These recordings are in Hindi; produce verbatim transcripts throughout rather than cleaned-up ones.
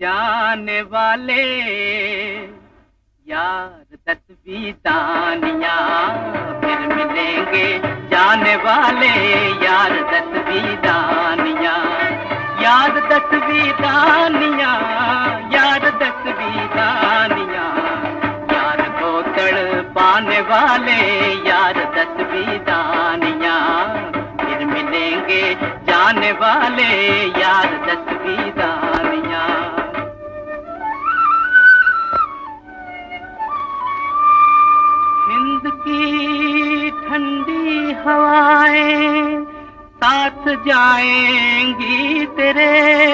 जाने वाले यार दसवीं दानिया, फिर मिलेंगे जाने वाले यार दसवीं दानिया। यार दसवीं दानिया, यार दसवीं दानिया, यार को तड़ पाने वाले यार दसवीं दानिया, फिर मिलेंगे जाने वाले यार दसवीं दानिया। हिंद की ठंडी हवाएं साथ जाएंगी तेरे,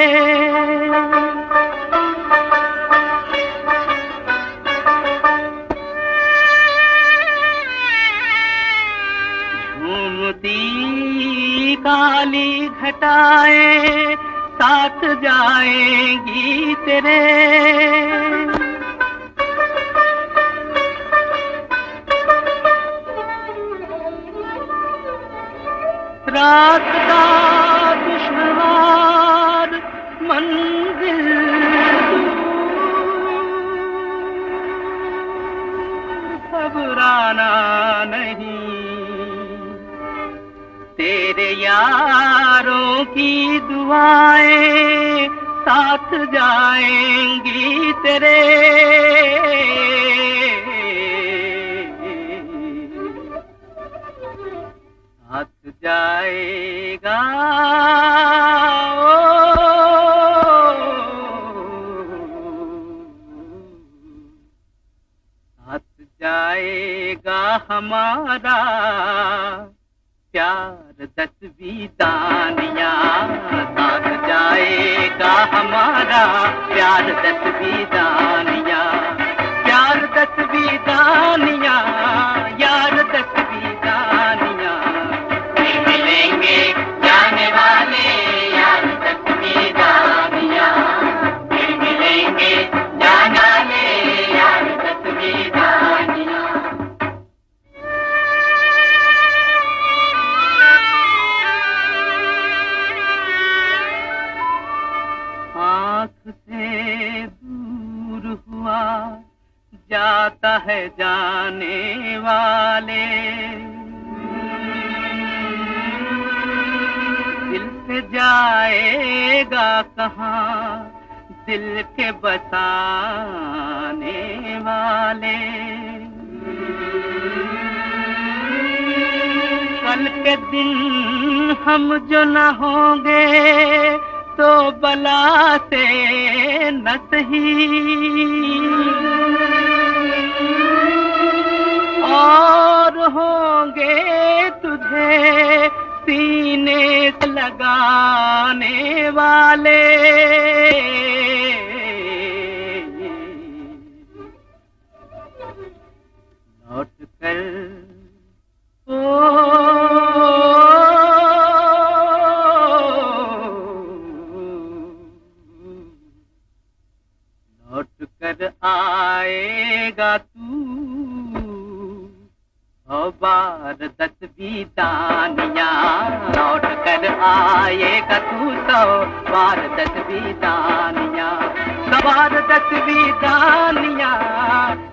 झूमती काली घटाएं साथ जाएंगी तेरे। रास्ता दुश्वार मंजिल घबराना नहीं, तेरे यारों की दुआएं साथ जाएंगी तेरे। साथ जाएगा ओ, साथ जाएगा हमारा प्यार दसवीं दानिया, साथ जाएगा हमारा प्यार दसवीं दानिया। प्यार दसवीं दानिया, यार दसवीं दानिया, मिलेंगे जाने वाले यार दसवीं दानिया, मिलेंगे जाने वाले यार दसवीं दानिया। आँख से दूर हुआ जाता है जाने वाले, दिल से जाएगा कहाँ दिल के बसाने वाले। कल के दिन हम जो न होंगे तो बला से न सही, और होंगे तुझे सीने से लगाने वाले। लौट कर ओ लौट कर आएगा तू ओ बार दसवीं दानिया, लौट कर आएगा तू तो बार दसवीं दानिया। सवार दसवीं दानिया,